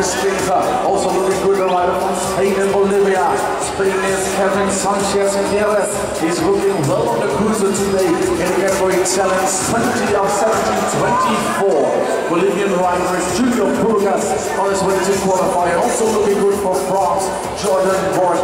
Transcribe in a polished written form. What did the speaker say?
skater. Also looking good, the rider from Spain and Bolivia. Spain is Kevin Sanchez Gutierrez. He's looking well on the cruiser today in the category challenge 20 of 17-24. Bolivian rider is Julio Pulgas on his way to qualify. Also looking good for France, Jordan Boy.